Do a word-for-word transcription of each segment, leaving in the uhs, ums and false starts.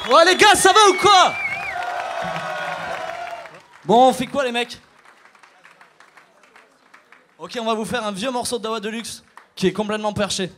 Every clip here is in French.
Ouais les gars, ça va ou quoi? Bon, on fait quoi les mecs? Ok, on va vous faire un vieux morceau de Dawa Deluxe qui est complètement perché.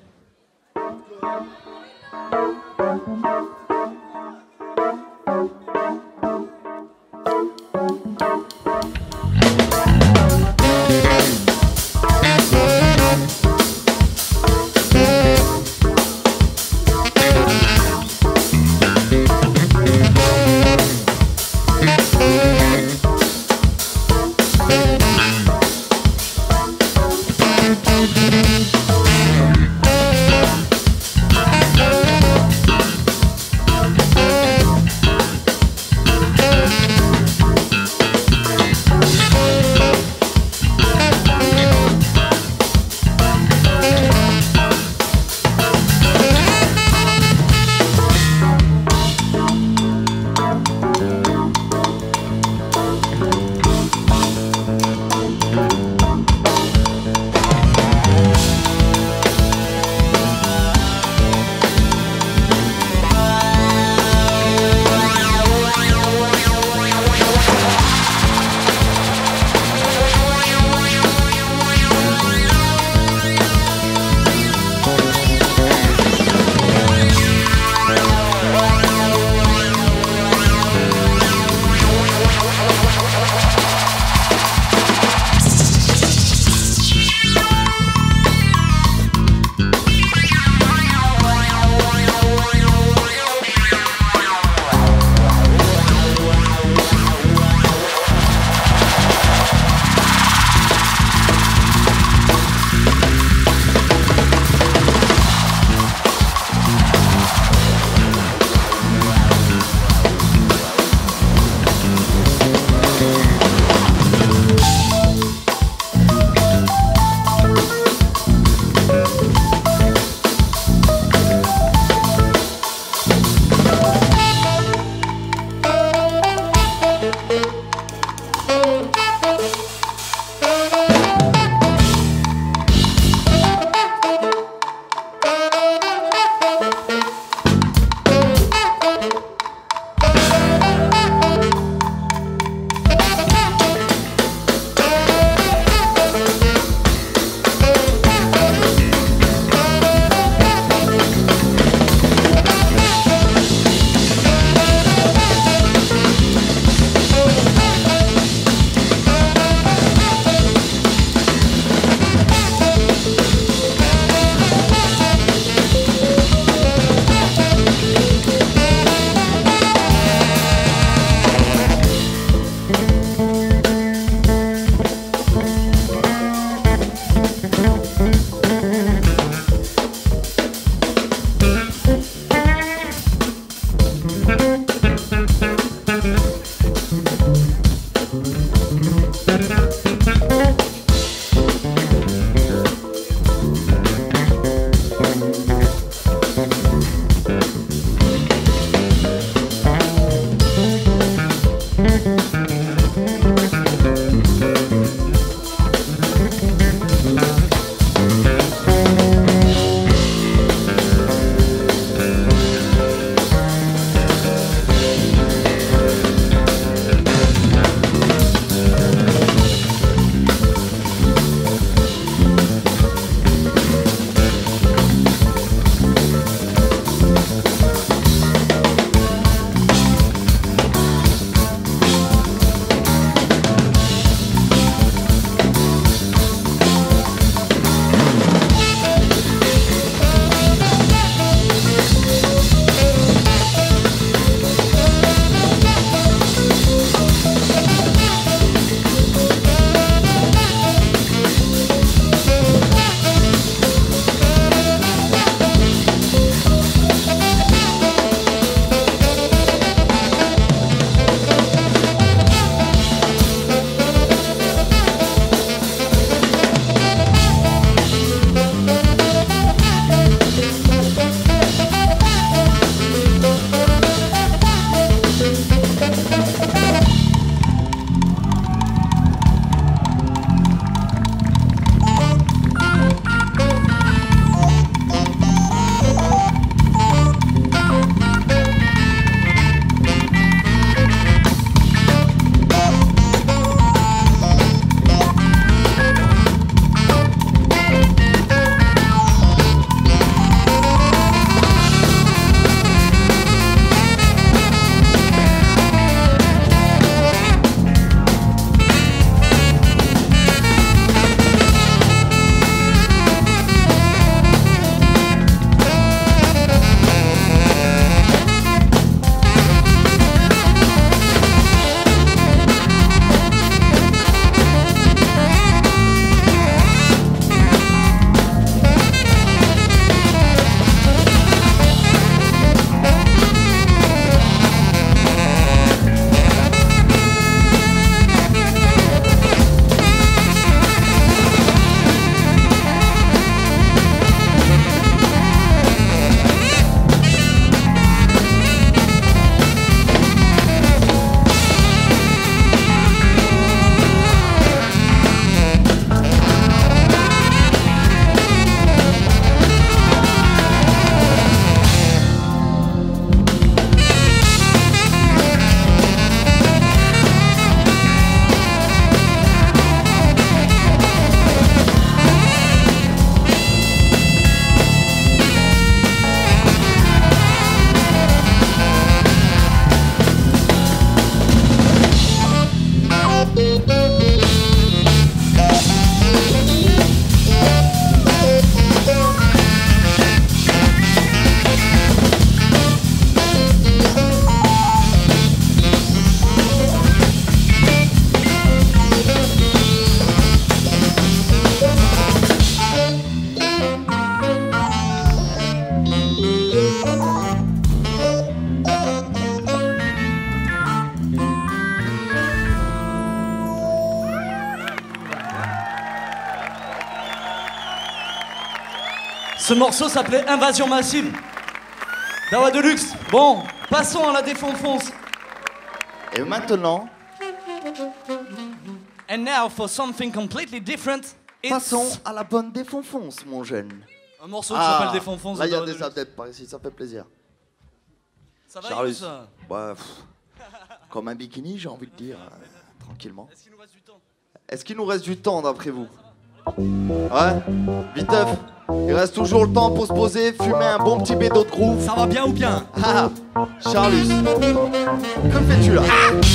Ce morceau s'appelait Invasion Massive. Dawa Deluxe. Bon, passons à la défonfonce. Et maintenant, And now for something completely different. It's passons à la bonne défonfonce, mon jeune. un morceau qui s'appelle Défonfonce. Là, il y a de des Deluxe. adeptes par ici, ça fait plaisir. Ça va, Charles, Yous, ça bah, pff, comme un bikini, j'ai envie de dire, euh, tranquillement. Est-ce qu'il nous reste du temps? Est-ce qu'il nous reste du temps, d'après vous? Ouais, Viteuf, il reste toujours le temps pour se poser, fumer un bon petit bédo de groove. Ça va bien ou bien? Ah, Charlus, que fais-tu là?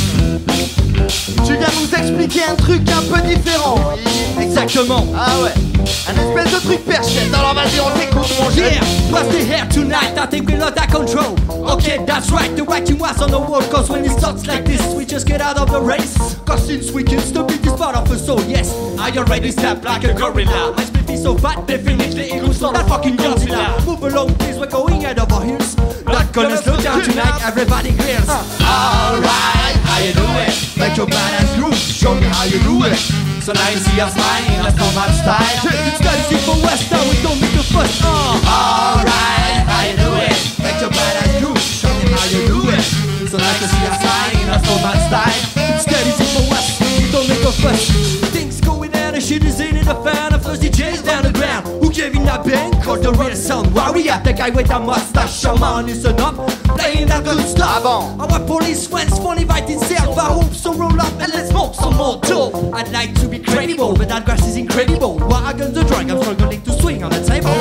Tu viens nous expliquer un truc un peu différent. Exactement. Ah ouais, un espèce de truc perchette. Alors vas-y, on t'écoute, mon jeune. Yeah, what's the hair tonight? I think we lost that control. Okay, that's right, the writing was on the wall. Cause when it starts like this, we just get out of the race. Cause since we can stop it, is part of us, so yes, I already step like a gorilla. My speed is so bad, definitely it looks like that fucking Godzilla. Move along, please, we're going head over heels. Not gonna slow down tonight, everybody clears. Alright, how you do it? Make your badass groove, show me how you do it. So now you see us smiling, that's not my style. It's got to see for West, now we don't make the fuss. Uh. Alright, how you do it? Make your badass groove, show me how you do it. So now you see us smiling, that's not my style. It's got to see for West, we don't make a fuss. Things going down, the shit is in the fan. Of those D Js down the ground. Who gave in that band? Called the real sound warrior. The guy with the mustache, shaman, listen up. Playing that good stuff. Our police friends won't invite himself. I hope so, roll up and let's smoke some more dope. I'd like to be credible, but that grass is incredible. While I got the drug, I'm struggling to swing on the table.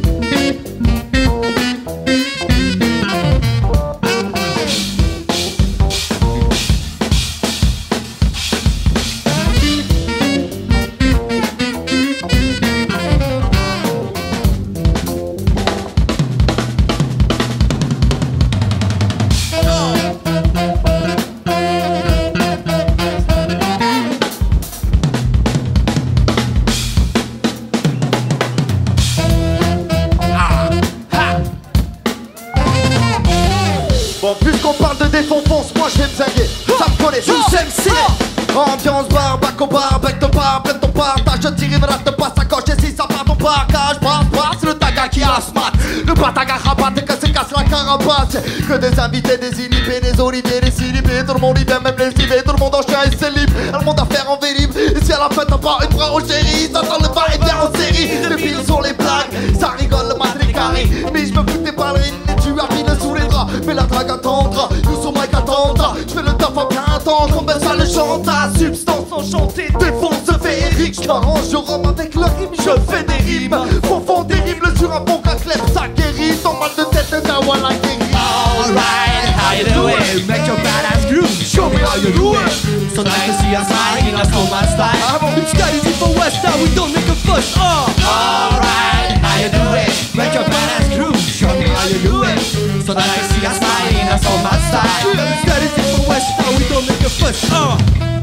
Bon, puisqu'on parle de défonfonce, moi je vais me zinguer. Ça me connaît, je sais, c'est ambiance bar, bac au bar, bec ton bar, prête ton partage. Je tire une rate de passe à coche, et si ça part ton parcage, brasse, brasse, le taga qui a smat. Le bataga rabatte et que se casse la carapace. Que des invités, des inhibés, des oliviers, des silibés. Tout le monde y vient, même les civés, tout le monde en chien et c'est libre. Le monde à faire en vérib. Et si à la fête t'as pas une bras au chéri, ça sent le bar et bien en série. Les piles sur les blagues, ça rigole le matrix carré. Mais je me fous des ballerines et tu as mis le sous les draps. Mais la drague attendra, nous sommes Mike attendra. Je fais le taf à bien attendre, comme ça le chante. À substance enchantée, défonce féerique. Je m'arrange, je rome avec le rime, je fais des rimes. Profond terrible sur un bon caclep, ça guérit. Ton mal de tête de Kawala guérit. Alright, how you do it? Make your badass groove, show me how you do it. So nice to see us smiling, that's not my style. It's that easy for West, now we don't make a fuss. Uh. Alright, how you do it? Make your badass groove, show me how you do it. So nice to see us smiling, that's not my style. It's that easy for West, now we don't make a fuss. Uh.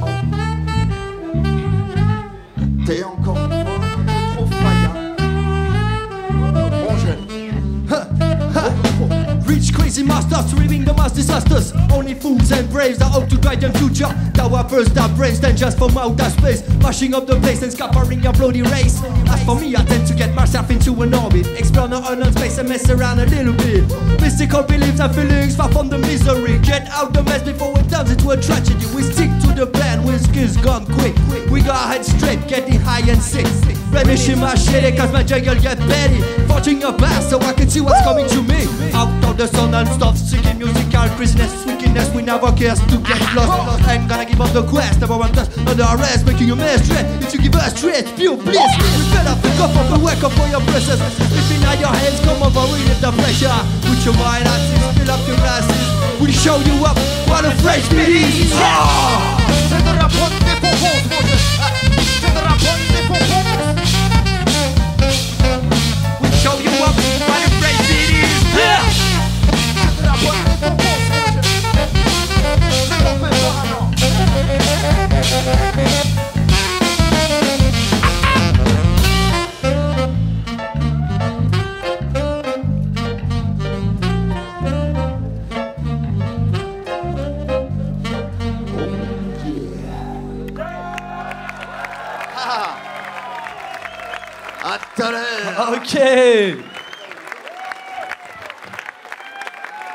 T'es encore une fois trop faillant, mon jeune. Reach crazy masters, reaping the mass disasters. Only fools and braves that hope to guide their future. Tower first our brains, then just from outer space, mashing up the place and scattering your bloody race. As for me, I tend to get myself into an orbit, explore the unknown space and mess around a little bit. Mystical beliefs and feelings far from the misery. Get out the mess before it turns into a tragedy. We stick to the plan, whiskey's gone quick. We go ahead straight, getting high and sick. Relishing my shit, cause my jungle get petty. Forging a path so I can see what's coming to me. Out of the sun and stuff, seeking musical craziness, wickedness, we never cares to get lost. Ain't gonna give up the quest, never want us under arrest, making a mess straight. If you give us straight, pure bliss. We fed up the cup up and wake up for your presence. Lifting out your hands, come over, relieve the pressure. Put your mind at ease, fill up your glasses. We show you up what a fresh beat is. C'est de la bonne défonfonce, mon jeune. C'est de la bonne défonfonce. We show you up what a fresh beat is. C'est de la bonne défonfonce, mon jeune. C'est qu'on fait ça alors. À tout à l'heure. Ok.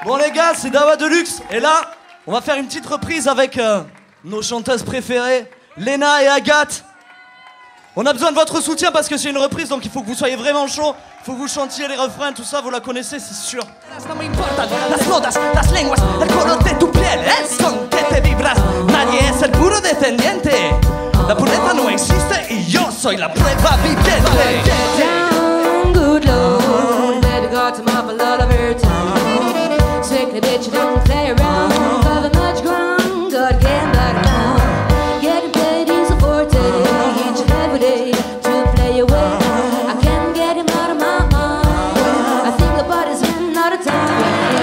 Bon les gars, c'est Dawa Deluxe. Et là, on va faire une petite reprise avec euh, nos chanteuses préférées, Léna et Agathe. On a besoin de votre soutien parce que c'est une reprise, donc il faut que vous soyez vraiment chaud. Il faut que vous chantiez les refrains, tout ça, vous la connaissez, c'est sûr. No me importan las modas, las lenguas, el color de tu piel, es con que te vibras. Nadie es el puro descendiente. La pureza no existe y yo soy la prueba viviente. Down, good Lord, better got some up a lot of her time. Strictly bitch, you don't play around. Cover much ground, God can't back down. Getting paid is a forte, each and every day to play away. I can't get him out of my mind. I think about his another time.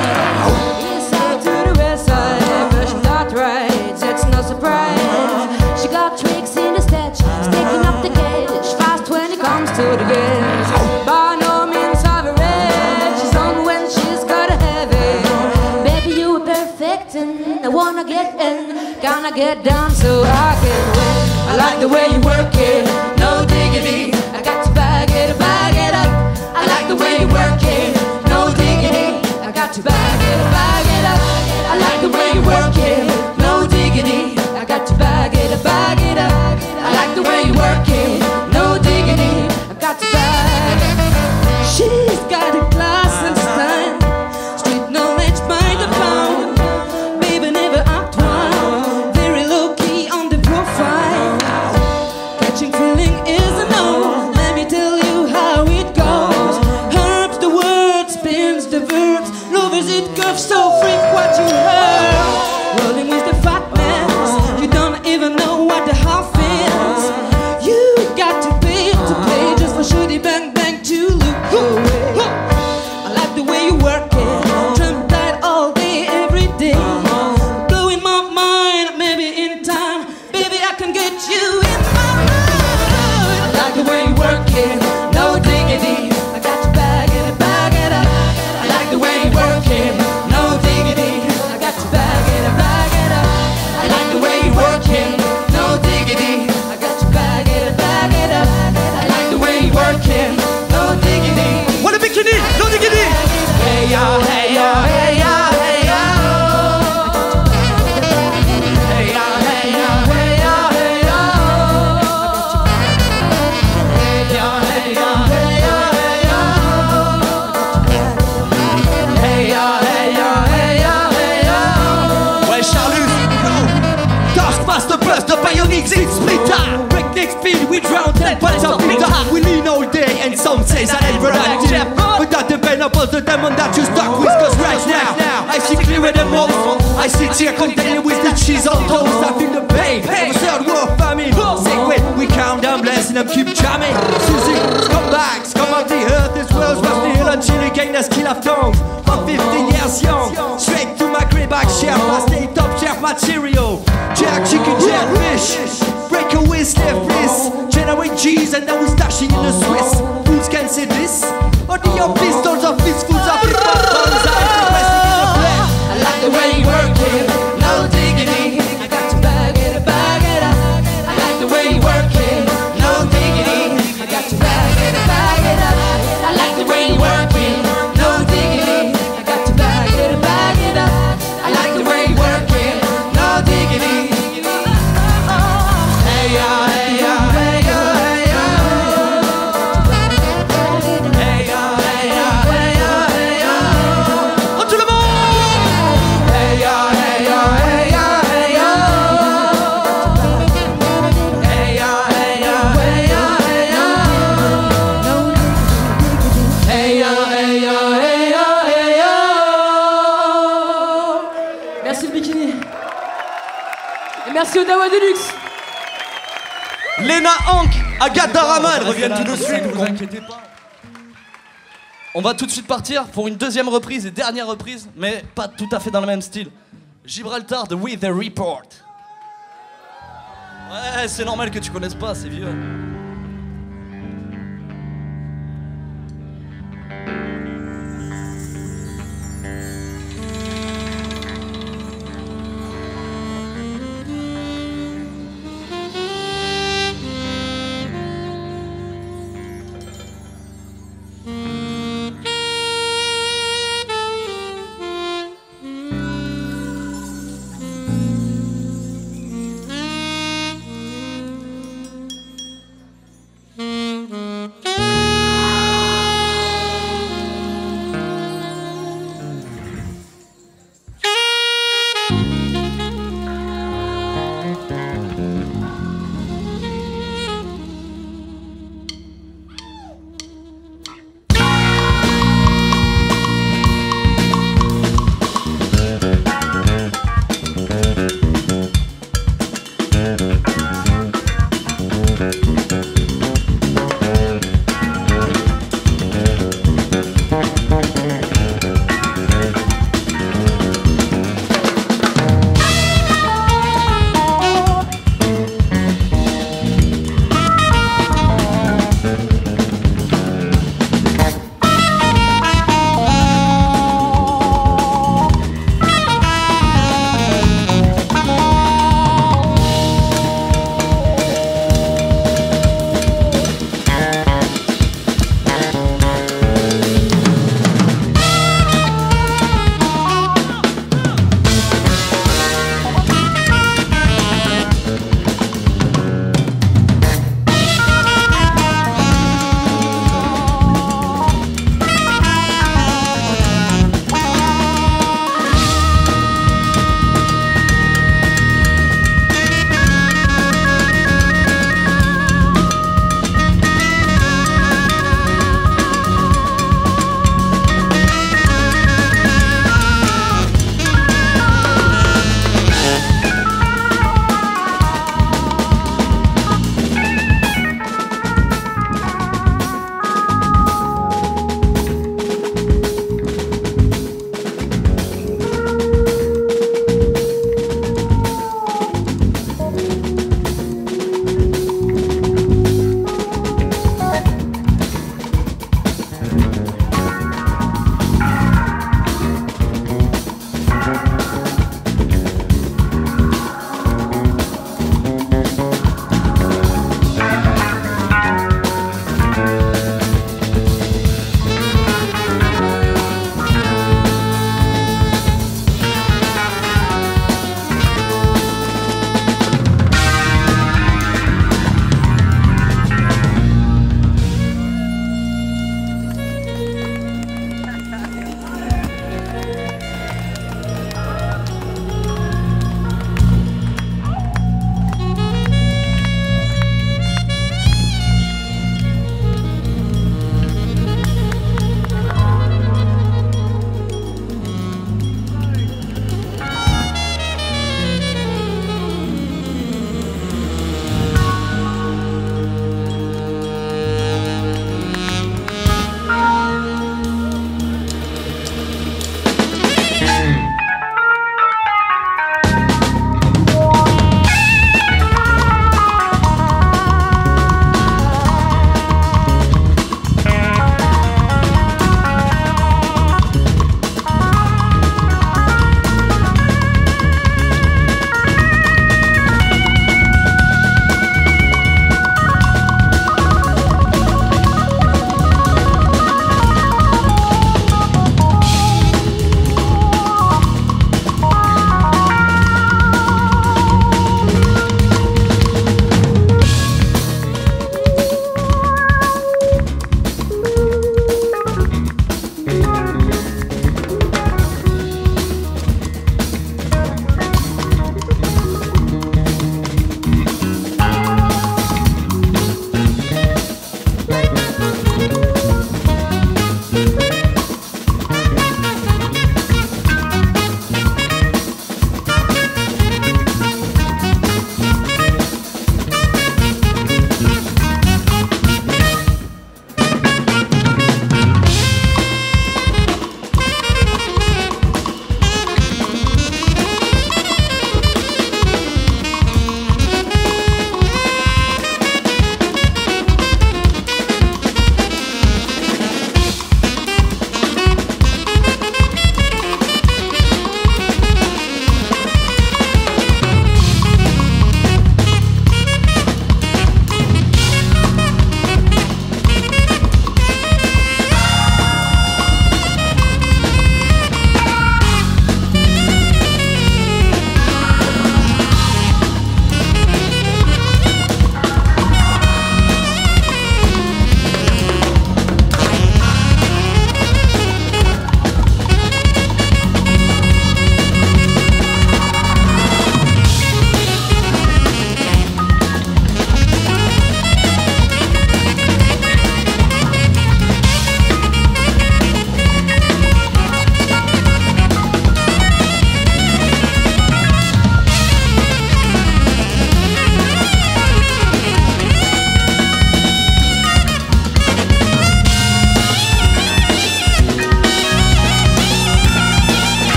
East side to the west side, but she got right, that's no surprise. She got tricks in the sketch, sticking up the cash, fast when it comes to the games. By no means average, she's on when she's gotta have it. Baby, you were perfect and I wanna get in, gonna get down so I can win. I like the way you work it, no diggity. I got to bag it, bag it up. I like the way you work it, no diggity. I got to bag it, bag it up. I like the way you work it, no diggity. I got to bag it, bag it up. I like the way you work it, no diggity. I got to bag it. She's got a class and style, street knowledge by the pound. Baby never act wild, very low key on the profile. Catching feeling is a no. Let me tell you how it goes. Herbs the words, spins the verbs. Lovers it curves, so freak what you heard. Rolling with the fatness, you don't even know what the half is. You got to pay to play just for shooty bang bang to look away. I like the way you work it, trim tight all day, every day. Blowing my mind, maybe in time, baby I can get you in my mind. I like the way you work it, no diggity. I got to bag it, bag it up. I like the way you work it, no diggity. I got to bag it, bag it up. I like the way you work it, no diggity. I got to bag it, bag it up. I like the way you work it, no diggity. What a bikini, no diggity. Hey ya, hey ya, hey ya, hey ya. Hey ya, hey ya, hey ya, hey ya. Hey ya, hey ya, hey ya, hey ya. Hey ya, hey ya, hey ya, hey ya. Ouais, Charlus, Taskmaster burst, the bionics in splitter. Breakneck speed, we drown ten pints of bitter. We lean all day and some say that ain't productive. But that depends upon the demon that you stuck with. Cause right now, I see clearer than most. I sit here contained with the cheese on toast. I feel the pain of a third world famine. Sacred, we count down blessing and keep jamming. Susie, scumbags, come out the earth. This world's worth the hill until again a skill of tongues. I'm fifteen years young, straight to my crib, I share my stay top chef material. Jack, chicken, jet, fish. Break away, slave bliss. Generate cheese and now we're stashing in the Swiss. Fools can say this. Or the your pistols of fistfuls of people guns are pressing in the flesh. I like the way you work it, no diggity. I got to bag it, bag it up. I like the way you work it, no diggity. I got to bag it, bag it up. I like the way you work it, no diggity. I got to bag it, bag it up. I like the way you work it, no diggity. Hey ya, hey ya, hey ya, hey ya. Hey ya, hey ya, hey ya, hey ya. oh tout le monde. Hey ya, hey ya, hey ya, hey ya. Hey ya, hey ya, hey ya, hey ya. Hey ya, hey ya, hey ya, hey ya. Merci le bikini. Et merci au Dawa Deluxe. Léna Hank, Agathe Darama, elles reviennent tout de suite, vous inquiétez pas. On va tout de suite partir pour une deuxième reprise et dernière reprise, mais pas tout à fait dans le même style. Gibraltar de We The Report. Ouais, c'est normal que tu connaisses pas, c'est vieux.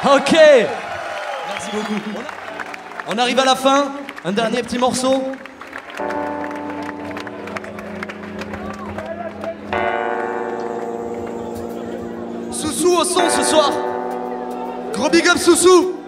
Ok. Merci beaucoup. On arrive à la fin. Un dernier petit morceau. Soussou au son ce soir. Gros big up Soussou.